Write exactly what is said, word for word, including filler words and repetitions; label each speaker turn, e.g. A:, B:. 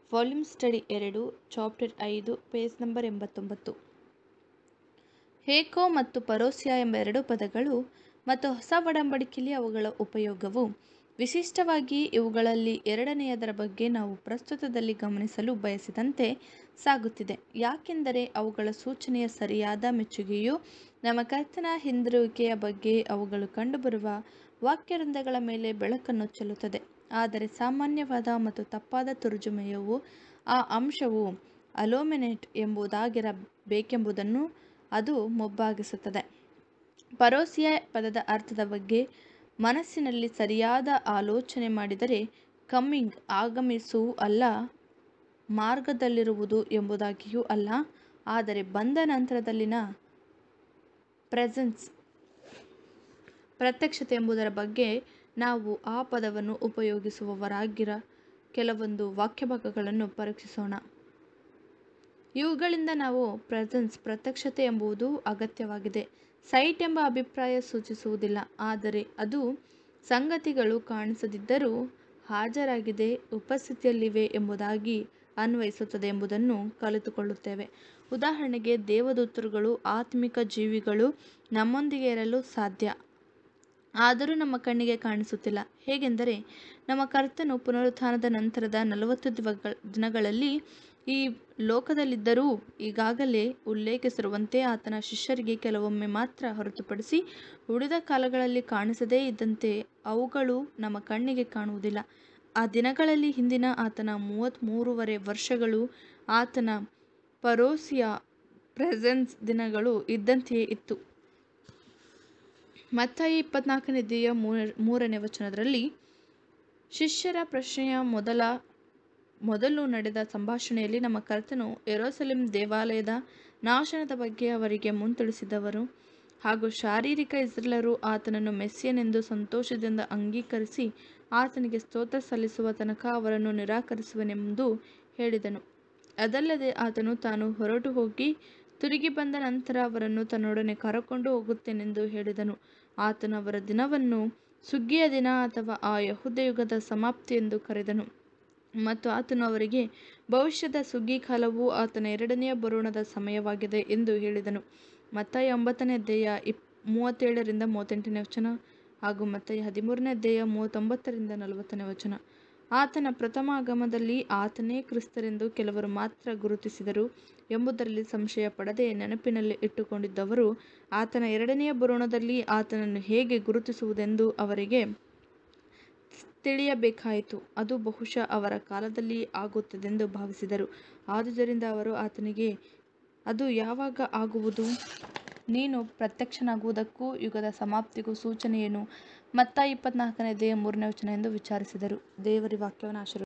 A: Volume study ಎರಡು, chapter ಐದು, page number ಎಂಬತ್ತೊಂಬತ್ತು. ಹೇಕೋ ಮತ್ತು ಪರೋಸ್ಯ ಎಂಬ ಎರಡು ಪದಗಳು ಮತ್ತು ಹೊಸ ಒಡಂಬಡಿಕೆಯಲ್ಲಿ ಅವುಗಳ ಉಪಯೋಗವು ವಿಶಿಷ್ಟವಾಗಿ ಇವುಗಳಲ್ಲಿ ಎರಡನೆಯದರ ಬಗ್ಗೆ ನಾವು ಪ್ರಸ್ತುತದಲ್ಲಿ ಗಮನಿಸಲು ಬಯಸಿದಂತೆ ಸಾಗುತ್ತಿದೆ. ಯಾಕೆಂದರೆ ಅವುಗಳ ಸೂಚನೆಯ ಸರಿಯಾದ ಮೆಚ್ಚುಗೆಯು ನಮ್ಮ ಕರ್ತನ ಹಿಂದಿರುಗುವಿಕೆಯ ಬಗ್ಗೆ ಅವುಗಳು ಕಂಡುಬರುವ ವಾಕ್ಯವೃಂದಗಳ ಮೇಲೆ ಬೆಳಕನ್ನು ಚೆಲ್ಲುತ್ತದೆ. ಆದರೆ ಸಾಮಾನ್ಯವಾದ ಮತ್ತು ತಪ್ಪಾದ ತರ್ಜುಮೆಯು ಆ ಅಂಶವು ಅಲೋಮೆನೆಟ್ ಎಂಬುದಾಗಿರಬೇಕೆಂಬುದನ್ನು ಅದು ಮೊಬ್ಬಾಗಿಸುತ್ತದೆ. ಪರೋಸ್ಯ ಪದದ ಅರ್ಥದ ಬಗ್ಗೆ ಮನಸ್ಸಿನಲ್ಲಿ ಸರಿಯಾದ ಆಲೋಚನೆ ಮಾಡಿದರೆ ಕಮ್ಮಿಂಗ್ ಆಗಮಿಸು ಅಲ್ಲ, ಮಾರ್ಗದಲ್ಲಿರುವುದು ಎಂಬುದಾಗಿಯೂ ಅಲ್ಲ, ಆದರೆ ಬಂದ ನಂತರದಲ್ಲಿನ ಪ್ರೆಸೆನ್ಸ್ ಪ್ರತ್ಯಕ್ಷತೆ ಎಂಬುದರ ಬಗ್ಗೆ ನಾವು ಆ ಪದವನ್ನು ಉಪಯೋಗಿಸುವವರಾಗಿರ ಕೆಲವೊಂದು ವಾಕ್ಯಭಾಗಗಳನ್ನು ಪರೀಕ್ಷಿಸೋಣ. ಇವುಗಳಿಂದ ನಾವು ಪ್ರೆಸೆನ್ಸ್ ಪ್ರತ್ಯಕ್ಷತೆ ಎಂಬುದು ಅಗತ್ಯವಾಗಿದೆ ಸೈಟ್ ಎಂಬ ಅಭಿಪ್ರಾಯ ಸೂಚಿಸುವುದಿಲ್ಲ, ಆದರೆ ಅದು ಸಂಗತಿಗಳು ಕಾಣಿಸದಿದ್ದರೂ ಹಾಜರಾಗಿದೆ, ಉಪಸ್ಥಿತಿಯಲ್ಲಿವೆ ಎಂಬುದಾಗಿ ಅನ್ವಯಿಸುತ್ತದೆ ಎಂಬುದನ್ನು ಕಲಿತುಕೊಳ್ಳುತ್ತೇವೆ. ಉದಾಹರಣೆಗೆ, ದೇವದೂತರುಗಳು ಆತ್ಮಿಕ ಜೀವಿಗಳು ನಮ್ಮೊಂದಿಗೆ ಇರಲು ಸಾಧ್ಯ, ಆದರೂ ನಮ್ಮ ಕಣ್ಣಿಗೆ ಕಾಣಿಸುತ್ತಿಲ್ಲ. ಹೇಗೆಂದರೆ, ನಮ್ಮ ಕರ್ತನು ಪುನರುತ್ಥಾನದ ನಂತರದ ನಲವತ್ತು ದಿನಗಳಲ್ಲಿ ಈ ಲೋಕದಲ್ಲಿದ್ದರೂ ಈಗಾಗಲೇ ಉಲ್ಲೇಖಿಸಿರುವಂತೆ ಆತನ ಶಿಷ್ಯರಿಗೆ ಕೆಲವೊಮ್ಮೆ ಮಾತ್ರ ಹೊರತುಪಡಿಸಿ ಉಳಿದ ಕಾಲಗಳಲ್ಲಿ ಕಾಣಿಸದೇ ಇದ್ದಂತೆ ಅವುಗಳು ನಮ್ಮ ಕಣ್ಣಿಗೆ ಕಾಣುವುದಿಲ್ಲ. ಆ ದಿನಗಳಲ್ಲಿ ಹಿಂದಿನ ಆತನ ಮೂವತ್ತ್ಮೂರುವರೆ ವರ್ಷಗಳು ಆತನ ಪರೋಸಿಯ ಪ್ರೆಸೆನ್ಸ್ ದಿನಗಳು ಇದ್ದಂತೆಯೇ ಇತ್ತು. ಮತ್ತಾಯ ಇಪ್ಪತ್ನಾಲ್ಕನೇ ಅಧ್ಯಾಯ ಮೂರನೇ ವಚನದಲ್ಲಿ ಶಿಷ್ಯರ ಪ್ರಶ್ನೆಯ ಮೊದಲ ಮೊದಲು ನಡೆದ ಸಂಭಾಷಣೆಯಲ್ಲಿ ನಮ್ಮ ಕರ್ತನು ಯೆರೂಸಲೇಮ್ ದೇವಾಲಯದ ನಾಶನದ ಬಗ್ಗೆ ಅವರಿಗೆ ಮುಂತಿಳಿಸಿದವರು ಹಾಗೂ ಶಾರೀರಿಕ ಇಸ್ರಾಯೇಲ್ಯರು ಆತನನ್ನು ಮೆಸ್ಸಿಯನೆಂದು ಸಂತೋಷದಿಂದ ಅಂಗೀಕರಿಸಿ ಆತನಿಗೆ ಸ್ತೋತ್ರ ಸಲ್ಲಿಸುವ ತನಕ ಅವರನ್ನು ನಿರಾಕರಿಸುವೆನೆಂದು ಹೇಳಿದನು. ಅದಲ್ಲದೆ ಆತನು ತಾನು ಹೊರಟು ಹೋಗಿ ತಿರುಗಿ ಬಂದ ನಂತರ ಅವರನ್ನು ತನ್ನೊಡನೆ ಕರಕೊಂಡು ಹೋಗುತ್ತೇನೆಂದು ಹೇಳಿದನು. ಆತನು ಅವರ ದಿನವನ್ನು ಸುಗ್ಗಿಯ ದಿನ ಅಥವಾ ಆ ಯೆಹೂದ ಯುಗದ ಸಮಾಪ್ತಿ ಎಂದು ಕರೆದನು ಮತ್ತು ಆತನು ಅವರಿಗೆ ಭವಿಷ್ಯದ ಸುಗ್ಗಿ ಕಾಲವು ಆತನ ಎರಡನೆಯ ಬರೋಣದ ಸಮಯವಾಗಿದೆ ಎಂದು ಹೇಳಿದನು. ಮತ್ತಾಯ ಒಂಬತ್ತನೇ ಅಧ್ಯಾಯ ಇಪ್ ಮೂವತ್ತೇಳರಿಂದ ಮೂವತ್ತೆಂಟನೇ ವಚನ ಹಾಗೂ ಮತ್ತಾಯ ಹದಿಮೂರನೇ ಅಧ್ಯಾಯ ಮೂವತ್ತೊಂಬತ್ತರಿಂದ ನಲವತ್ತನೇ ವಚನ. ಆತನ ಪ್ರಥಮ ಆಗಮನದಲ್ಲಿ ಆತನೇ ಕ್ರಿಸ್ತರೆಂದು ಕೆಲವರು ಮಾತ್ರ ಗುರುತಿಸಿದರು ಎಂಬುದರಲ್ಲಿ ಸಂಶಯ ಪಡದೆ ನೆನಪಿನಲ್ಲಿ ಇಟ್ಟುಕೊಂಡಿದ್ದವರು ಆತನ ಎರಡನೆಯ ಬರೋಣದಲ್ಲಿ ಆತನನ್ನು ಹೇಗೆ ಗುರುತಿಸುವುದೆಂದು ಅವರಿಗೆ ತಿಳಿಯಬೇಕಾಯಿತು. ಅದು ಬಹುಶಃ ಅವರ ಕಾಲದಲ್ಲಿ ಆಗುತ್ತದೆಂದು ಭಾವಿಸಿದರು. ಆದುದರಿಂದ ಅವರು ಆತನಿಗೆ, ಅದು ಯಾವಾಗ ಆಗುವುದು? ನೀನು ಪ್ರತ್ಯಕ್ಷನಾಗುವುದಕ್ಕೂ ಯುಗದ ಸಮಾಪ್ತಿಗೂ ಸೂಚನೆ ಏನು? ಮತ್ತಾಯ ಇಪ್ಪತ್ನಾಲ್ಕನೇ ಅಧ್ಯಾಯ ಮೂರನೇ ವಚನ ಎಂದು ವಿಚಾರಿಸಿದರು. ದೇವರ ವಾಕ್ಯವನ್ನು ಆಶೀರ್ವದಿಸಲಿ.